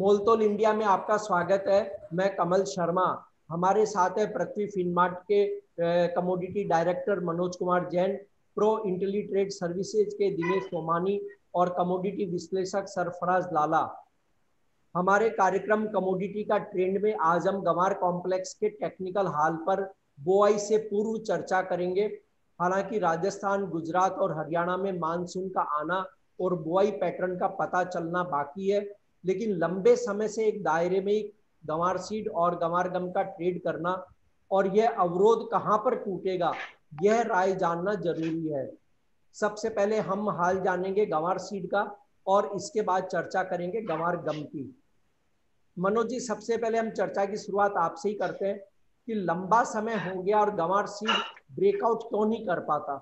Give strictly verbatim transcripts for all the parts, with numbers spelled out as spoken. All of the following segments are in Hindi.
मोलतोल इंडिया में आपका स्वागत है। मैं कमल शर्मा, हमारे साथ है पृथ्वी फिनमार्ट के कमोडिटी डायरेक्टर मनोज कुमार जैन, प्रो इंटेलीट्रेड सर्विसेज के दिनेश सोमानी और कमोडिटी विश्लेषक सरफराज लाला। हमारे कार्यक्रम कमोडिटी का ट्रेंड में आज हम गंवार कॉम्प्लेक्स के टेक्निकल हाल पर बुआई से पूर्व चर्चा करेंगे। हालांकि राजस्थान, गुजरात और हरियाणा में मानसून का आना और बुआई पैटर्न का पता चलना बाकी है, लेकिन लंबे समय से एक दायरे में गंवार सीड और गंवार गम का ट्रेड करना और यह अवरोध कहां पर टूटेगा, यह राय जानना जरूरी है। सबसे पहले हम हाल जानेंगे गंवार सीड का और इसके बाद चर्चा करेंगे गंवार गम की। मनोज जी, सबसे पहले हम चर्चा की शुरुआत आपसे ही करते हैं कि लंबा समय हो गया और गंवार सीड ब्रेकआउट क्यों नहीं कर पाता।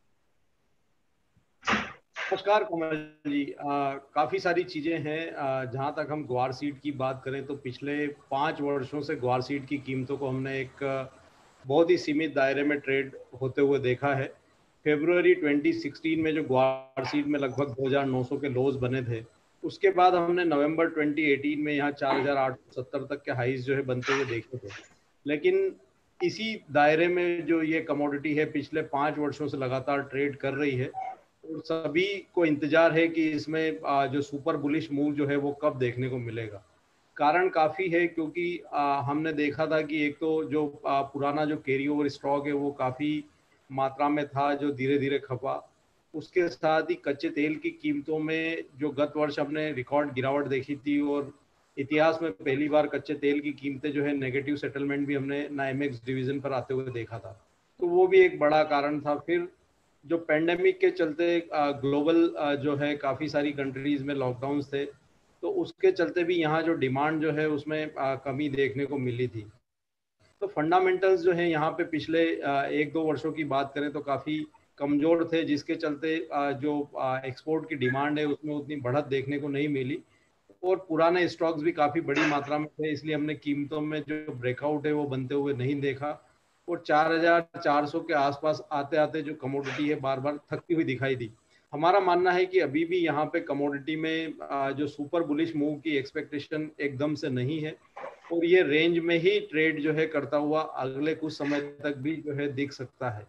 नमस्कार कमल जी। आ, काफ़ी सारी चीज़ें हैं। जहाँ तक हम ग्वार सीड की बात करें तो पिछले पाँच वर्षों से ग्वार सीड की कीमतों को हमने एक बहुत ही सीमित दायरे में ट्रेड होते हुए देखा है। फरवरी दो हज़ार सोलह में जो ग्वार सीड में लगभग दो हज़ार नौ सौ के लोज बने थे, उसके बाद हमने नवंबर दो हज़ार अठारह में यहाँ चार हज़ार आठ सौ सत्तर तक के हाईज जो है बनते हुए देखे थे। लेकिन इसी दायरे में जो ये कमोडिटी है पिछले पाँच वर्षों से लगातार ट्रेड कर रही है और सभी को इंतजार है कि इसमें जो सुपर बुलिश मूव जो है वो कब देखने को मिलेगा। कारण काफ़ी है क्योंकि हमने देखा था कि एक तो जो पुराना जो कैरी ओवर स्टॉक है वो काफ़ी मात्रा में था जो धीरे धीरे खपा। उसके साथ ही कच्चे तेल की कीमतों में जो गत वर्ष हमने रिकॉर्ड गिरावट देखी थी और इतिहास में पहली बार कच्चे तेल की कीमतें जो है नेगेटिव सेटलमेंट भी हमने नाइमेक्स डिवीजन पर आते हुए देखा था, तो वो भी एक बड़ा कारण था। फिर जो पेंडेमिक के चलते ग्लोबल जो है काफ़ी सारी कंट्रीज में लॉकडाउन्स थे, तो उसके चलते भी यहाँ जो डिमांड जो है उसमें कमी देखने को मिली थी। तो फंडामेंटल्स जो है यहाँ पे पिछले एक दो वर्षों की बात करें तो काफ़ी कमज़ोर थे, जिसके चलते जो एक्सपोर्ट की डिमांड है उसमें उतनी बढ़त देखने को नहीं मिली और पुराने स्टॉक्स भी काफ़ी बड़ी मात्रा में थे, इसलिए हमने कीमतों में जो ब्रेकआउट है वो बनते हुए नहीं देखा और चार हज़ार चार सौ के आसपास आते आते जो कमोडिटी है बार बार थकती हुई दिखाई दी। हमारा मानना है कि अभी भी यहाँ पे कमोडिटी में जो सुपर बुलिश मूव की एक्सपेक्टेशन एकदम से नहीं है और ये रेंज में ही ट्रेड जो है करता हुआ अगले कुछ समय तक भी जो है दिख सकता है।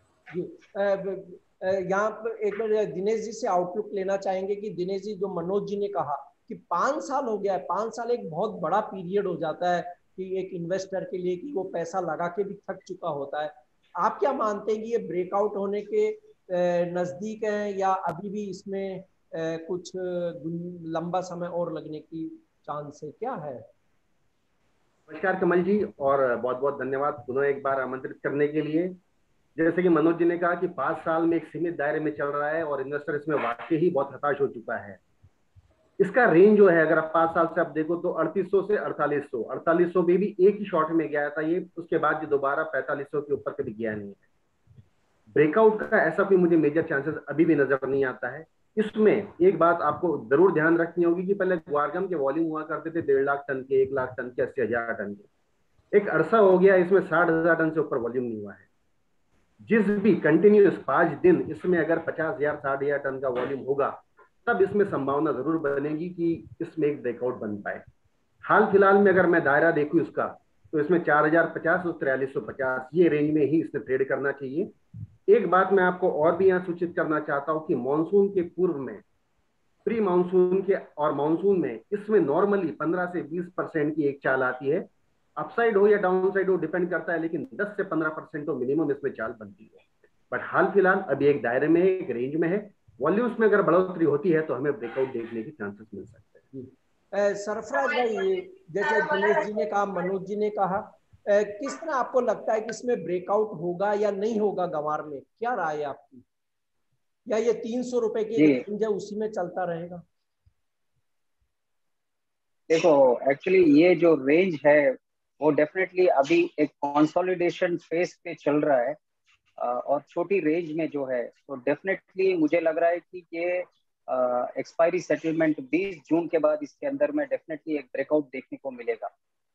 यहाँ पर एक बार दिनेश जी से आउटलुक लेना चाहेंगे कि दिनेश जी, जो मनोज जी ने कहा कि पांच साल हो गया है, पांच साल एक बहुत बड़ा पीरियड हो जाता है कि एक इन्वेस्टर के लिए कि वो पैसा लगा के भी थक चुका होता है। आप क्या मानते हैं कि ये ब्रेकआउट होने के नजदीक है या अभी भी इसमें कुछ लंबा समय और लगने की चांस है, क्या है? नमस्कार कमल जी, और बहुत बहुत धन्यवाद पुनः एक बार आमंत्रित करने के लिए। जैसे कि मनोज जी ने कहा कि पांच साल में एक सीमित दायरे में चल रहा है और इन्वेस्टर इसमें वाकई ही बहुत हताश हो चुका है। इसका रेंज जो है अगर आप पांच साल से आप देखो तो अड़तीस सौ से अड़तालीस सौ अड़तालीस सौ में भी एक ही शॉट में गया था ये, उसके बाद ये दोबारा पैंतालीस सौ के ऊपर कभी गया नहीं है। ब्रेकआउट का ऐसा कोई मुझे मेजर चांसेस अभी भी नजर नहीं आता है। इसमें एक बात आपको जरूर ध्यान रखनी होगी कि पहले ग्वारगम के वॉल्यूम हुआ करते थे डेढ़ लाख टन के, एक लाख टन के, अस्सी हजार टन के। एक अरसा हो गया इसमें साठ हजार टन से ऊपर वॉल्यूम नहीं हुआ है। जिस भी कंटिन्यूस पांच दिन इसमें अगर पचास हजार साठ हजार टन का वॉल्यूम होगा तब इसमें संभावना जरूर बनेगी कि इसमें एक ब्रेकआउट बन पाए। हाल फिलहाल में अगर मैं दायरा देखूं इसका तो इसमें चार हजार पचास और तिरालीस सौ पचास ये रेंज में ही इसने ट्रेड करना चाहिए। एक बात मैं आपको और भी यहाँ सूचित करना चाहता हूं कि मानसून के पूर्व में, प्री मानसून के और मानसून में इसमें नॉर्मली पंद्रह से बीस परसेंट की एक चाल आती है। अपसाइड हो या डाउन साइड हो डिपेंड करता है, लेकिन दस से पंद्रह परसेंट तो मिनिमम इसमें चाल बनती है। बट हाल फिलहाल अभी एक दायरे में है, एक रेंज में है। वॉल्यूम्स में अगर बढ़ोतरी होती है तो हमें ब्रेकआउट देखने के चांसेस मिल सकते हैं। सरफराज भाई, जैसे दिनेश जी ने कहा, मनोज जी ने कहा, किस तरह आपको लगता है कि इसमें ब्रेकआउट होगा या नहीं होगा गंवार में, क्या राय है आपकी? या ये तीन सौ रुपए की रेंज है उसी में चलता रहेगा? देखो, एक्चुअली ये जो रेंज है वो डेफिनेटली अभी एक कंसोलिडेशन फेज पे चल रहा है और छोटी रेंज में जो है तो डेफिनेटली मुझे लग रहा है कि ये एक्सपायरी सेटलमेंट बीस जून के बाद इसके अंदर में डेफिनेटली एक ब्रेकआउट देखने को मिलेगा।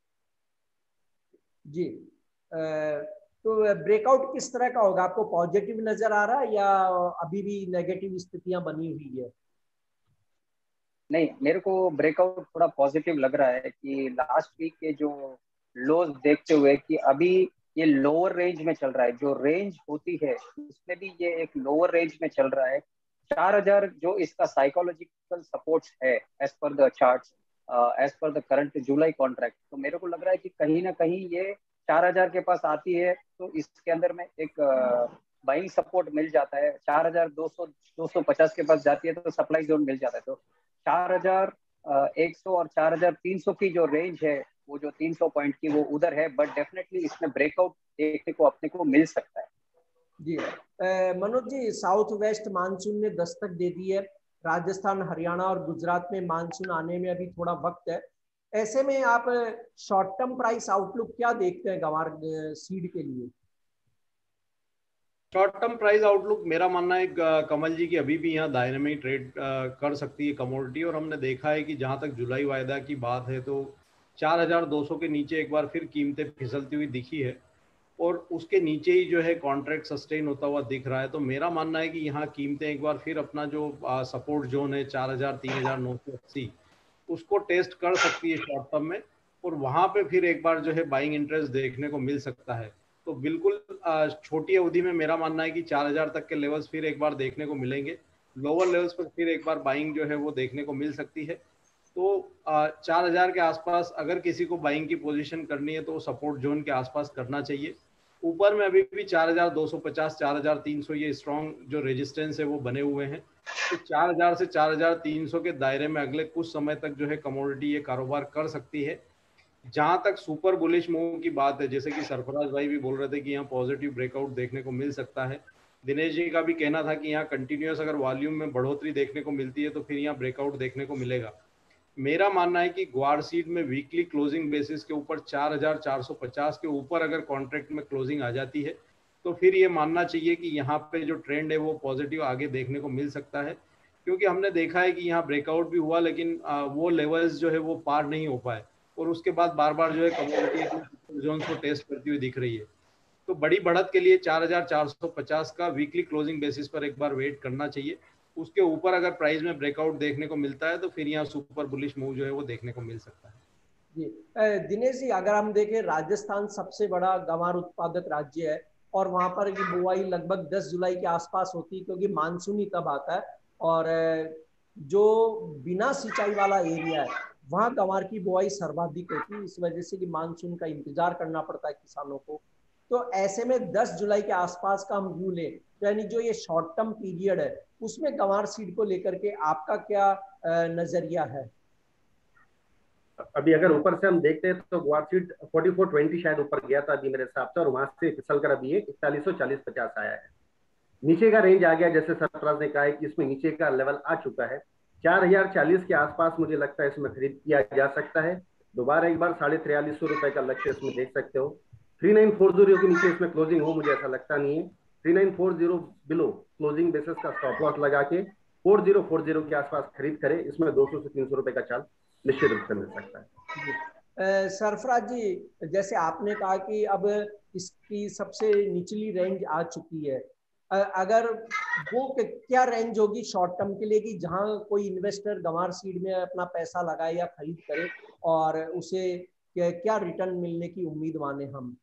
जी, तो ब्रेकआउट किस तरह का होगा? आपको पॉजिटिव नजर आ रहा है या अभी भी नेगेटिव स्थितियां बनी हुई है? नहीं, मेरे को ब्रेकआउट थोड़ा पॉजिटिव लग रहा है कि लास्ट वीक के जो लोज देखते हुए कि अभी ये लोअर रेंज में चल रहा है, जो रेंज होती है उसमें भी ये एक लोअर रेंज में चल रहा है। चार हजार जो इसका साइकोलॉजिकल सपोर्ट है as per the charts, as per the current July contract, तो मेरे को लग रहा है कि कहीं ना कहीं ये चार हजार के पास आती है तो इसके अंदर में एक बाइंग uh, सपोर्ट मिल जाता है। चार हजार दो सौ दो सौ पचास के पास जाती है तो सप्लाई जोन मिल जाता है। तो चार हजार एक सौ और चार हजार तीन सौ की जो रेंज है, वो जो तीन सौ पॉइंट की, वो उधर है, बट डेफिनेटली इसमें ब्रेकआउट देखने को अपने को मिल सकता है। जी Manoj ji, south west monsoon ने दस्तक दे दी है। राजस्थान, हरियाणा और गुजरात में मानसून आने में अभी थोड़ा वक्त है। ऐसे में आप शॉर्ट टर्म प्राइस आउटलुक क्या देखते हैं गंवार सीड के लिए? शॉर्ट टर्म प्राइस आउटलुक मेरा मानना है कमल जी की अभी भी यहाँ दायरे में ही ट्रेड कर सकती है कमोडिटी, और हमने देखा है कि जहाँ तक जुलाई वायदा की बात है तो चार हजार दो सौ के नीचे एक बार फिर कीमतें फिसलती हुई दिखी है और उसके नीचे ही जो है कॉन्ट्रैक्ट सस्टेन होता हुआ दिख रहा है। तो मेरा मानना है कि यहाँ कीमतें एक बार फिर अपना जो सपोर्ट जोन है चार हजार तीन हजार नौ सौ अस्सी उसको टेस्ट कर सकती है शॉर्ट टर्म में, और वहाँ पे फिर एक बार जो है बाइंग इंटरेस्ट देखने को मिल सकता है। तो बिल्कुल छोटी अवधि में मेरा मानना है कि चार हजार तक के लेवल्स फिर एक बार देखने को मिलेंगे। लोअर लेवल्स पर फिर एक बार बाइंग जो है वो देखने को मिल सकती है। तो चार हजार के आसपास अगर किसी को बाइंग की पोजीशन करनी है तो सपोर्ट जोन के आसपास करना चाहिए। ऊपर में अभी भी चार हजार दो सौ पचास चार हजार तीन सौ ये स्ट्रॉन्ग जो रेजिस्टेंस है वो बने हुए हैं। तो चार हजार से चार हजार तीन सौ के दायरे में अगले कुछ समय तक जो है कमोडिटी ये कारोबार कर सकती है। जहां तक सुपर बुलिश मूव की बात है, जैसे कि सरफराज भाई भी बोल रहे थे कि यहाँ पॉजिटिव ब्रेकआउट देखने को मिल सकता है। दिनेश जी का भी कहना था कि यहाँ कंटिन्यूअस अगर वॉल्यूम में बढ़ोतरी देखने को मिलती है तो फिर यहाँ ब्रेकआउट देखने को मिलेगा। मेरा मानना है कि ग्वार सीड में वीकली क्लोजिंग बेसिस के ऊपर चार हजार चार सौ पचास के ऊपर अगर कॉन्ट्रैक्ट में क्लोजिंग आ जाती है तो फिर ये मानना चाहिए कि यहाँ पे जो ट्रेंड है वो पॉजिटिव आगे देखने को मिल सकता है, क्योंकि हमने देखा है कि यहाँ ब्रेकआउट भी हुआ लेकिन वो लेवल्स जो है वो पार नहीं हो पाए और उसके बाद बार बार जो है कमोडिटी जोन्स को टेस्ट करती हुई दिख रही है। तो बड़ी बढ़त के लिए चार हजार चार सौ पचास का वीकली क्लोजिंग बेसिस पर एक बार वेट करना चाहिए। उसके ऊपर अगर प्राइस में ब्रेकआउट देखने को मिलता है तो फिर यहाँ सुपर बुलिश मूव जो है वो देखने को मिल सकता है। जी दिनेश जी, अगर हम देखें राजस्थान सबसे बड़ा गंवार उत्पादक राज्य है और वहां पर की बुआई लगभग दस जुलाई के आसपास होती है, क्योंकि मानसून ही तब आता है और जो बिना सिंचाई वाला एरिया है वहां गंवार की बुआई सर्वाधिक होती है, इस वजह से कि मानसून का इंतजार करना पड़ता है किसानों को। तो ऐसे में दस जुलाई के आसपास का हम व्यू लें, यानी जो ये शॉर्ट टर्म पीरियड है उसमें गंवार सीड को लेकर के आपका क्या नजरिया है? अभी अगर ऊपर से हम देखते हैं तो ग्वार सीड फोर्टी फोर ट्वेंटी शायद ऊपर गया था अभी मेरे हिसाब से, और वहां से फिसल कर अभी इकतालीस सौ चालीस पचास आया है। नीचे का रेंज आ गया, जैसे सरफराज ने कहा है कि इसमें नीचे का लेवल आ चुका है। चार हजार चालीस के आसपास मुझे लगता है इसमें खरीद किया जा सकता है। दोबारा एक बार साढ़े तिरयालीस सौ रुपए का लक्ष्य इसमें देख सकते हो। थ्री नाइन फोर जीरो के नीचे इसमें क्लोजिंग हो मुझे ऐसा लगता नहीं है। Three nine four zero below closing basis का स्टॉप लॉस लगा के फोर जीरो फोर जीरो के आसपास खरीद करे, इसमें दो सौ से तीन सौ रुपए का चाल निश्चित रूप से मिल सकता है। सरफराज जी, जैसे आपने कहा कि अब इसकी सबसे निचली रेंज आ चुकी है, अगर वो क्या रेंज होगी शॉर्ट टर्म के लिए कि जहां कोई इन्वेस्टर गंवार सीड में अपना पैसा लगाए या खरीद करे और उसे क्या रिटर्न मिलने की उम्मीद माने हम?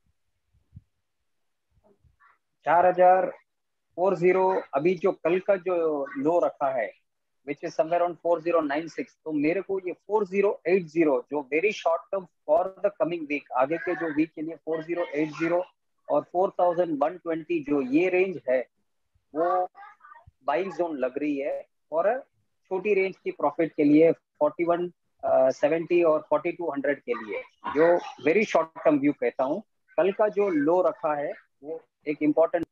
चार हजार फोर जीरो अभी जो कल का जो लो रखा है which is somewhere on four zero nine six, तो मेरे को ये फोर जीरो एट जीरो जो very short term for the coming week, आगे के जो वीक के लिए फोर जीरो एट जीरो और फोर थाउजेंड वन ट्वेंटी जो ये रेंज है वो बाइंग जोन लग रही है। और छोटी रेंज की प्रॉफिट के लिए फोर्टी वन सेवेंटी और फोर्टी टू हंड्रेड के लिए जो वेरी शॉर्ट टर्म व्यू कहता हूँ। कल का जो लो रखा है वो एक इम्पोर्टेंट,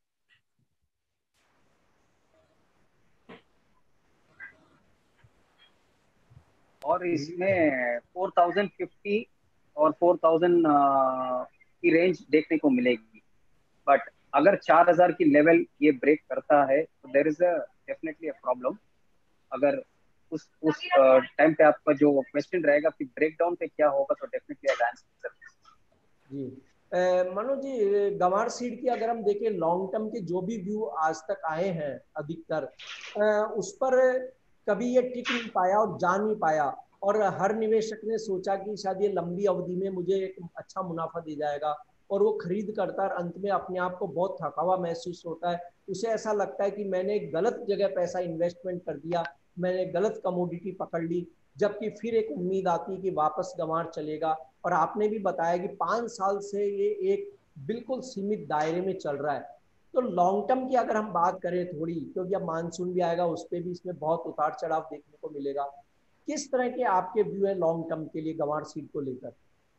और इसमें फोर थाउजेंड फिफ्टी और फोर थाउजेंड की रेंज देखने को मिलेगी। बट अगर चार हजार की लेवल ये ब्रेक करता है तो there is a definitely a problem. अगर उस उस टाइम पे आपका जो क्वेश्चन रहेगा कि ब्रेकडाउन पे क्या होगा, तो डेफिनेटली आई आंसर जी। मनोज जी, गंवार सीड की अगर हम देखें लॉन्ग टर्म के जो भी व्यू आज तक आए हैं अधिकतर, उस पर कभी ये टिक नहीं पाया और जा नहीं पाया, और हर निवेशक ने सोचा कि शायद ये लंबी अवधि में मुझे एक अच्छा मुनाफा दे जाएगा, और वो खरीद करता है, अंत में अपने आप को बहुत थका हुआ महसूस होता है। उसे ऐसा लगता है कि मैंने गलत जगह पैसा इन्वेस्टमेंट कर दिया, मैंने गलत कमोडिटी पकड़ ली, जबकि फिर एक उम्मीद आती है कि वापस गंवार चलेगा। और आपने भी बताया कि पाँच साल से ये एक बिल्कुल सीमित दायरे में चल रहा है। तो लॉन्ग टर्म की अगर हम बात करें थोड़ी, क्योंकि अब मानसून भी आएगा, उस पर भी इसमें बहुत उतार चढ़ाव देखने को मिलेगा, किस तरह के आपके व्यू है लॉन्ग टर्म के लिए गंवार सीड को लेकर?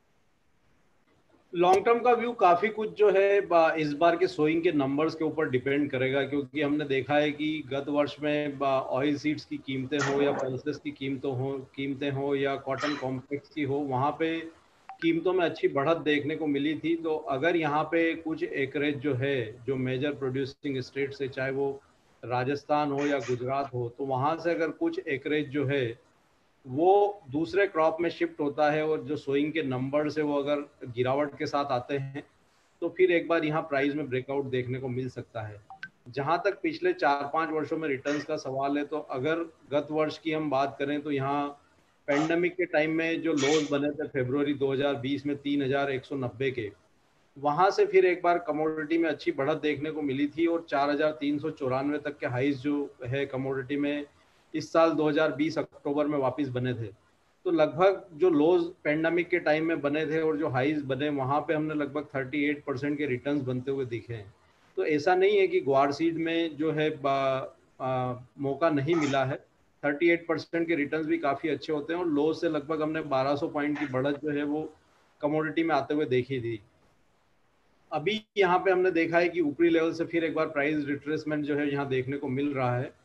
लॉन्ग टर्म का व्यू काफी कुछ जो है इस बार के सोइंग के नंबर्स के ऊपर डिपेंड करेगा, क्योंकि हमने देखा है कि गत वर्ष में ऑयल सीड्स की कीमतें हो या पल्सेस की कीमतों हो कीमतें हो या कॉटन कॉम्प्लेक्स की हो, वहाँ पे कीमतों में अच्छी बढ़त देखने को मिली थी। तो अगर यहाँ पे कुछ एकरेज जो है जो मेजर प्रोड्यूसिंग स्टेट से, चाहे वो राजस्थान हो या गुजरात हो, तो वहाँ से अगर कुछ एकरेज जो है वो दूसरे क्रॉप में शिफ्ट होता है और जो सोइंग के नंबर से वो अगर गिरावट के साथ आते हैं, तो फिर एक बार यहाँ प्राइस में ब्रेकआउट देखने को मिल सकता है। जहाँ तक पिछले चार पाँच वर्षों में रिटर्न्स का सवाल है, तो अगर गत वर्ष की हम बात करें तो यहाँ पेंडेमिक के टाइम में जो लोज बने थे फरवरी दो हज़ार बीस में तीन हज़ार एक सौ नब्बे के, वहाँ से फिर एक बार कमोडिटी में अच्छी बढ़त देखने को मिली थी और चार हज़ार तीन सौ चौरानवे तक के हाइज जो है कमोडिटी में इस साल दो हज़ार बीस अक्टूबर में वापस बने थे। तो लगभग जो लोज पेंडेमिक के टाइम में बने थे और जो हाइज बने, वहाँ पे हमने लगभग अड़तीस परसेंट के रिटर्न्स बनते हुए दिखे हैं। तो ऐसा नहीं है कि ग्वार सीड में जो है बा, आ, मौका नहीं मिला है। अड़तीस परसेंट के रिटर्न्स भी काफ़ी अच्छे होते हैं और लोज से लगभग हमने बारह सौ पॉइंट की बढ़त जो है वो कमोडिटी में आते हुए देखी थी। अभी यहाँ पे हमने देखा है कि ऊपरी लेवल से फिर एक बार प्राइस रिट्रेसमेंट जो है यहाँ देखने को मिल रहा है।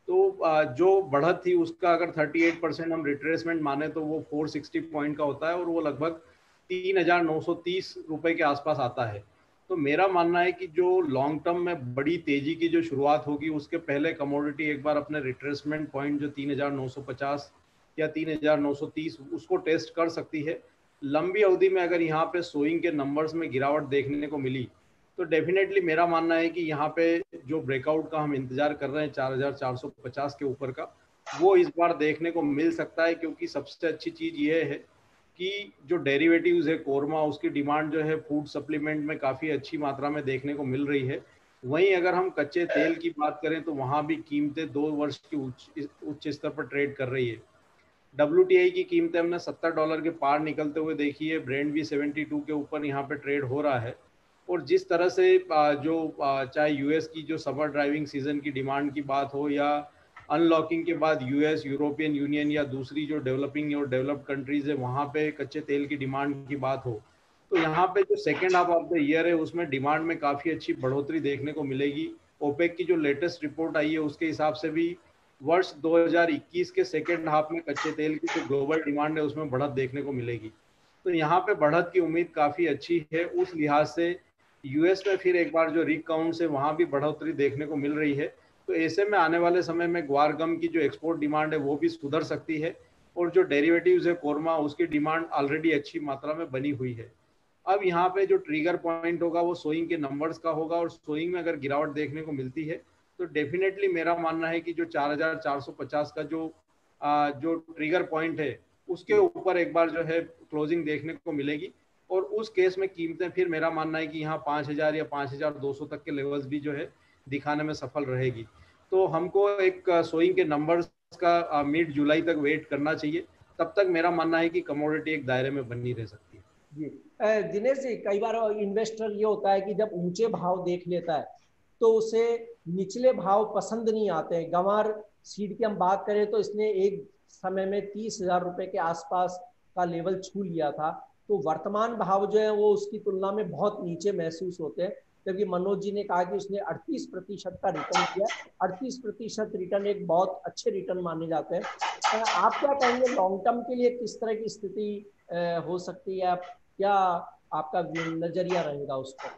तो जो बढ़त थी उसका अगर अड़तीस परसेंट हम रिट्रेसमेंट माने तो वो चार सौ साठ पॉइंट का होता है और वो लगभग तीन हज़ार नौ सौ तीस रुपए के आसपास आता है। तो मेरा मानना है कि जो लॉन्ग टर्म में बड़ी तेजी की जो शुरुआत होगी, उसके पहले कमोडिटी एक बार अपने रिट्रेसमेंट पॉइंट जो तीन हज़ार नौ सौ पचास या तीन हज़ार नौ सौ तीस उसको टेस्ट कर सकती है। लंबी अवधि में अगर यहाँ पे सोइंग के नंबर्स में गिरावट देखने को मिली तो डेफिनेटली मेरा मानना है कि यहाँ पे जो ब्रेकआउट का हम इंतजार कर रहे हैं चार हज़ार चार सौ पचास के ऊपर का, वो इस बार देखने को मिल सकता है। क्योंकि सबसे अच्छी चीज़ ये है कि जो डेरिवेटिव्स है कोरमा, उसकी डिमांड जो है फूड सप्लीमेंट में काफ़ी अच्छी मात्रा में देखने को मिल रही है। वहीं अगर हम कच्चे तेल की बात करें तो वहाँ भी कीमतें दो वर्ष की उच्च उच्च स्तर पर ट्रेड कर रही है। डब्ल्यू टी आई की कीमतें हमने सत्तर डॉलर के पार निकलते हुए देखी है, ब्रेंड भी बहत्तर के ऊपर यहाँ पे ट्रेड हो रहा है। और जिस तरह से जो चाहे यूएस की जो समर ड्राइविंग सीजन की डिमांड की बात हो या अनलॉकिंग के बाद यूएस, यूरोपियन यूनियन या दूसरी जो डेवलपिंग और डेवलप्ड कंट्रीज है वहाँ पे कच्चे तेल की डिमांड की बात हो, तो यहाँ पे जो second half of the year है उसमें डिमांड में काफ़ी अच्छी बढ़ोतरी देखने को मिलेगी। ओपेक की जो लेटेस्ट रिपोर्ट आई है उसके हिसाब से भी वर्ष दो हज़ार इक्कीस के सेकेंड हाफ में कच्चे तेल की जो ग्लोबल डिमांड है उसमें बढ़त देखने को मिलेगी। तो यहाँ पे बढ़त की उम्मीद काफ़ी अच्छी है। उस लिहाज से यूएस में फिर एक बार जो रिग काउंट है वहाँ भी बढ़ोतरी देखने को मिल रही है। तो ऐसे में आने वाले समय में ग्वार गम की जो एक्सपोर्ट डिमांड है वो भी सुधर सकती है और जो डेरिवेटिव्स है कोरमा, उसकी डिमांड ऑलरेडी अच्छी मात्रा में बनी हुई है। अब यहाँ पे जो ट्रिगर पॉइंट होगा वो सोइंग के नंबर्स का होगा और सोइंग में अगर गिरावट देखने को मिलती है तो डेफिनेटली मेरा मानना है कि जो चार हज़ार चार सौ पचास का जो आ, जो ट्रिगर पॉइंट है उसके ऊपर एक बार जो है क्लोजिंग देखने को मिलेगी और उस केस में कीमतें फिर मेरा मानना है कि यहाँ पाँच हज़ार या पाँच हज़ार दो सौ तक के लेवल्स भी जो है दिखाने में सफल रहेगी। तो हमको एक सोइंग के नंबर्स का मिड जुलाई तक वेट करना चाहिए, तब तक मेरा मानना है कि कमोडिटी एक दायरे में बनी रह सकती है। जी दिनेश जी, कई बार इन्वेस्टर ये होता है कि जब ऊंचे भाव देख लेता है तो उसे निचले भाव पसंद नहीं आते हैं। गंवार सीड की हम बात करें तो इसने एक समय में तीस हजार रुपए के आसपास का लेवल छू लिया था, तो वर्तमान भाव जो है वो उसकी तुलना में बहुत नीचे महसूस होते हैं। क्योंकि मनोज जी ने कहा कि उसने अड़तीस प्रतिशत का रिटर्न किया। अड़तीस प्रतिशत रिटर्न एक बहुत अच्छे रिटर्न माने जाते हैं। आप क्या कहेंगे लॉन्ग टर्म के लिए किस तरह की स्थिति हो सकती है, क्या आपका नजरिया रहेगा उस पर?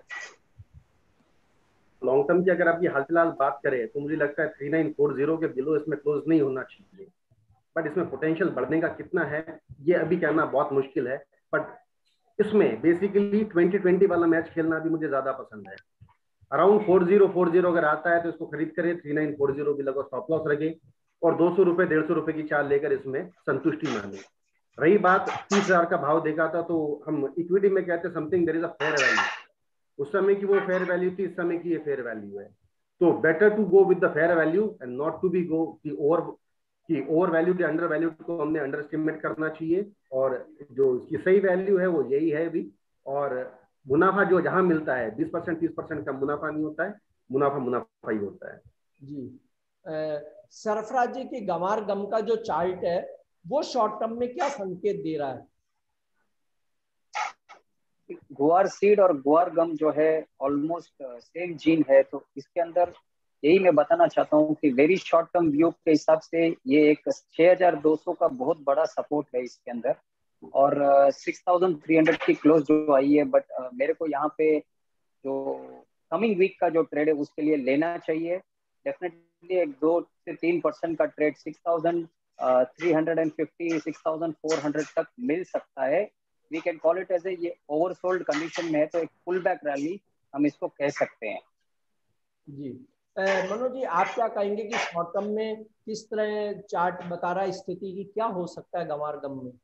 लॉन्ग टर्म की अगर आपकी हाल फिलहाल बात करें तो मुझे लगता है थ्री नाइन फोर जीरो के बिलो इसमें क्लोज नहीं होना चाहिए, बट इसमें पोटेंशियल बढ़ने का कितना है ये अभी कहना बहुत मुश्किल है। बट इसमें बेसिकली ट्वेंटी ट्वेंटी वाला मैच खेलना भी मुझे ज्यादा पसंद है। Around four zero four zero अगर आता है तो इसको खरीद करें, थ्री नाइन फोर जीरो भी लगो स्टॉप लॉस रखें और दो सौ रुपए डेढ़ सौ रुपए की चाल लेकर इसमें संतुष्टि माने। रही बात तीस हजार का भाव देखा था, तो हम इक्विटी में कहते हैं something there is a fair value. उस समय की वो फेयर वैल्यू थी, इस समय की ये फेयर वैल्यू है। तो better to go with the fair value and not to be go की ओवर की ओवर वैल्यूड या अंडर वैल्यूड को हमने अंडर एस्टिमेट करना चाहिए। और जो इसकी सही वैल्यू है वो यही है भी। और मुनाफा जो जहां मिलता है बीस परसेंट तीस परसेंट का मुनाफा नहीं होता है, मुनाफा मुनाफा ही होता है। जी सरफराज जी की गंवार गम का जो चार्ट है वो शॉर्ट टर्म में क्या संकेत दे रहा है? गुआर सीड और गुआर गम जो है ऑलमोस्ट सेम जीन है, तो इसके अंदर यही मैं बताना चाहता हूँ कि वेरी शॉर्ट टर्म व्यू के हिसाब से ये एक छह हज़ार दो सौ का बहुत बड़ा सपोर्ट है इसके अंदर, और सिक्स थाउजेंड थ्री हंड्रेड की क्लोज जो आई है। बट uh, मेरे को यहाँ पे जो कमिंग वीक का जो ट्रेड है उसके लिए लेना चाहिए डेफिनेटली। एक दो से तीन परसेंट का trade six thousand three hundred and fifty six thousand four hundred तक मिल सकता है। We can call it as a ये ओवरसोल्ड कंडीशन में है, तो एक पुल बैक रैली हम इसको कह सकते हैं। जी मनोज जी, आप क्या कहेंगे कि शॉर्ट टर्म में किस तरह चार्ट बता रहा है स्थिति की, क्या हो सकता है गंवार गम में?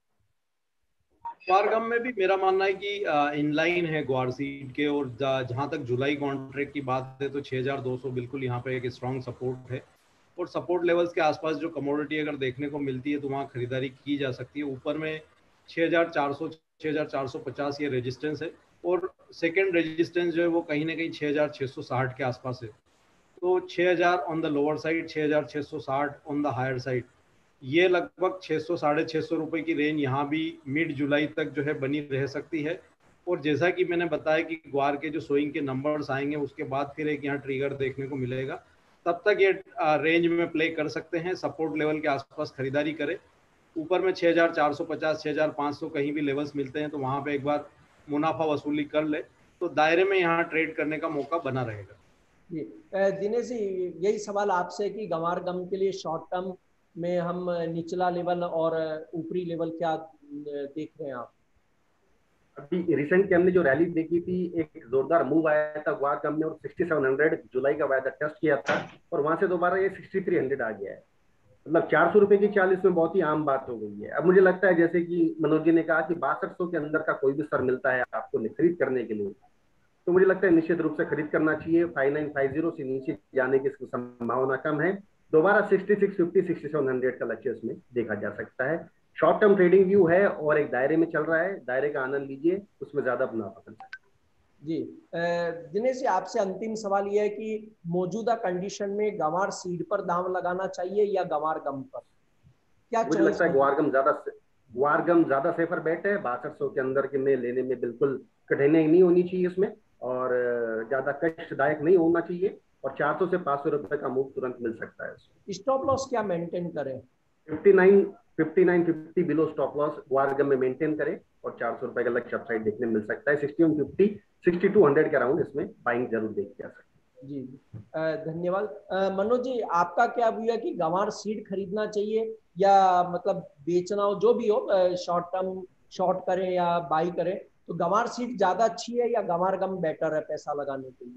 ग्वार गम में भी मेरा मानना है कि इनलाइन है ग्वार सीड के, और जहां तक जुलाई कॉन्ट्रैक्ट की बात है तो छह हज़ार दो सौ बिल्कुल यहाँ पे एक स्ट्रॉन्ग सपोर्ट है। और सपोर्ट लेवल्स के आसपास जो कमोडिटी अगर देखने को मिलती है तो वहाँ खरीदारी की जा सकती है। ऊपर में छह हज़ार चार सौ छह हज़ार चार सौ पचास ये रेजिस्टेंस है, और सेकेंड रेजिस्टेंस जो है वो कहीं ना कहीं छह हज़ार छह सौ साठ के आसपास है। तो छह हज़ार ऑन द लोअर साइड, छह हज़ार छह सौ साठ ऑन द हायर साइड, ये लगभग छह सौ साढ़े छह सौ रुपए की रेंज यहाँ भी मिड जुलाई तक जो है बनी रह सकती है। और जैसा कि मैंने बताया कि ग्वार के जो सोइंग के नंबर्स आएंगे उसके बाद फिर एक यहाँ ट्रिगर देखने को मिलेगा, तब तक ये रेंज में प्ले कर सकते हैं। सपोर्ट लेवल के आसपास खरीदारी करें। ऊपर में छह हज़ार चार सौ पचास छह हज़ार पाँच सौ कहीं भी लेवल्स मिलते हैं तो वहाँ पे एक बार मुनाफा वसूली कर ले तो दायरे में यहाँ ट्रेड करने का मौका बना रहेगा। जी दिनेश जी, यही सवाल आपसे कि गंवार गम के लिए शॉर्ट टर्म में हम निचला लेवल और ऊपरी लेवल क्या देख रहे हैं आप? अभी रिसेंट के हमने जो रैली देखी थी, एक जोरदार मूव आया था ग्वार गम में और सिक्सटी सेवन हंड्रेड जुलाई का वायदा टेस्ट किया था और वहां से दोबारा ये सिक्सटी थ्री हंड्रेड आ गया है। मतलब चार सौ रुपए की चाल इसमें बहुत ही आम बात हो गई है। अब मुझे लगता है जैसे कि मनोज जी ने कहा कि बासठ सौ के अंदर का कोई भी स्तर मिलता है आपको खरीद करने के लिए, तो मुझे लगता है निश्चित रूप से खरीद करना चाहिए। फाइव नाइन फाइव जीरो से नीचे जाने की संभावना कम है। दोबारा sixty six fifty sixty seven hundred का लक्ष्य इसमें देखा जा सकता है। शॉर्ट टर्म ट्रेडिंग व्यू है और एक दायरे में चल रहा है, दायरे का आनंद लीजिए, उसमें ज्यादा मुनाफा कर सकते हैं। जी दिनेश जी, आपसे अंतिम सवाल यह है कि मौजूदा कंडीशन में गंवार सीड पर दाम लगाना चाहिए या गंवार गम पर? क्या मुझे लगता है ग्वार गम ज्यादा ग्वार गम ज्यादा सेफर बेट है। बासठ सौ के अंदर के में लेने में बिल्कुल कठिनाई नहीं होनी चाहिए इसमें, और ज्यादा कष्टदायक नहीं होना चाहिए, और चार सौ से पांच सौ रुपए का मूव तुरंत मिल सकता है। स्टॉप लॉस क्या मेंटेन करें? Fifty nine fifty nine fifty below stop loss guar gum में मेंटेन करें और चार सौ रुपए का लक्ष्य अपसाइड देखने मिल सकता है। Sixty one fifty sixty two hundred के अराउंड इसमें बाइंग जरूर देखी जा सकती है। जी धन्यवाद। मनोज जी, आपका क्या व्यू है कि गंवार सीड खरीदना चाहिए या मतलब बेचना हो, जो भी हो, शॉर्ट टर्म शॉर्ट करें या बाई करें, तो गंवार सीड ज्यादा अच्छी है या गंवार गम बेटर है पैसा लगाने के लिए?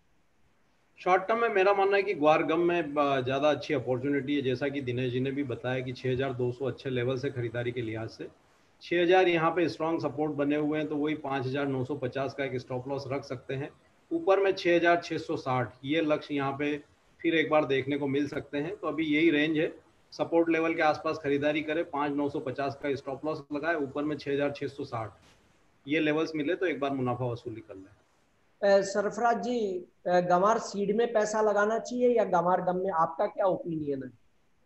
शॉर्ट टर्म में मेरा मानना है कि ग्वार गम में ज़्यादा अच्छी अपॉर्चुनिटी है। जैसा कि दिनेश जी ने भी बताया कि छह हज़ार दो सौ अच्छे लेवल से खरीदारी के लिहाज से, छह हज़ार यहाँ पे स्ट्रॉन्ग सपोर्ट बने हुए हैं, तो वही पाँच हज़ार नौ सौ पचास का एक स्टॉप लॉस रख सकते हैं। ऊपर में छह हज़ार छह सौ साठ ये लक्ष्य यहाँ पे फिर एक बार देखने को मिल सकते हैं। तो अभी यही रेंज है, सपोर्ट लेवल के आसपास खरीदारी करें, पाँच नौ सौ पचास का स्टॉप लॉस लगाए, ऊपर में छह हज़ार छह सौ साठ ये लेवल्स मिले तो एक बार मुनाफा वसूली कर लें। सरफराज जी, गंवार सीड में पैसा लगाना चाहिए या गंवार गम में, आपका क्या ओपिनियन है?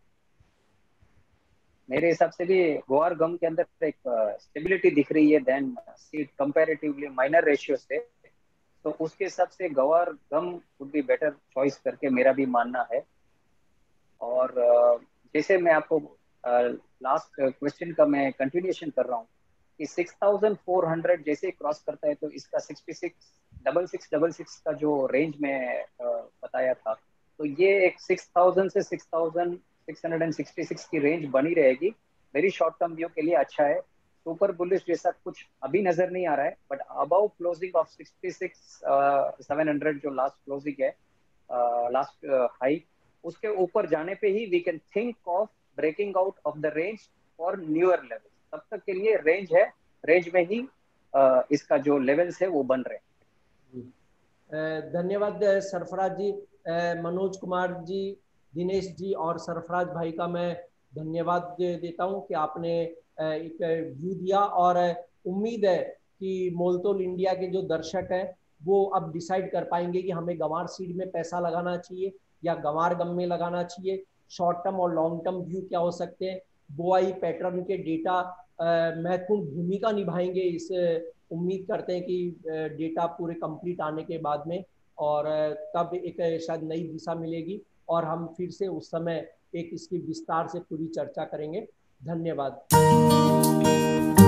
मेरे हिसाब से भी ग्वार गम के अंदर एक स्टेबिलिटी दिख रही है then seed comparatively minor ratio से, तो उसके हिसाब से guar gum would be better choice करके मेरा भी मानना है। और जैसे मैं आपको लास्ट क्वेश्चन का मैं कंटिन्यूएशन कर रहा हूँ कि सिक्स थाउजेंड फोर हंड्रेड जैसे क्रॉस करता है तो इसका sixty six double six double six का जो रेंज में बताया था, तो ये एक सिक्स थाउजेंड से six thousand six hundred sixty six की रेंज बनी रहेगी। वेरी शॉर्ट टर्म व्यू के लिए अच्छा है। सुपर बुलिश जैसा कुछ अभी नजर नहीं आ रहा है, but about closing of sixty six seven hundred जो लास्ट क्लोजिंग है, लास्ट हाई, उसके ऊपर जाने पे ही we can think of breaking out of the range for newer level. तब तक के लिए रेंज है, रेंज में ही uh, इसका जो लेवल्स है वो बन रहे हैं। धन्यवाद सरफराज जी। मनोज कुमार जी, दिनेश जी और सरफराज भाई का मैं धन्यवाद देता हूं कि आपने एक व्यू दिया, और उम्मीद है कि मोलतोल इंडिया के जो दर्शक हैं वो अब डिसाइड कर पाएंगे कि हमें गंवार सीड में पैसा लगाना चाहिए या गंवार गम में लगाना चाहिए। शॉर्ट टर्म और लॉन्ग टर्म व्यू क्या हो सकते हैं। बोआई पैटर्न के डेटा महत्वपूर्ण भूमिका निभाएंगे। इस उम्मीद करते हैं कि डेटा पूरे कंप्लीट आने के बाद में, और तब एक शायद नई दिशा मिलेगी और हम फिर से उस समय एक इसकी विस्तार से पूरी चर्चा करेंगे। धन्यवाद।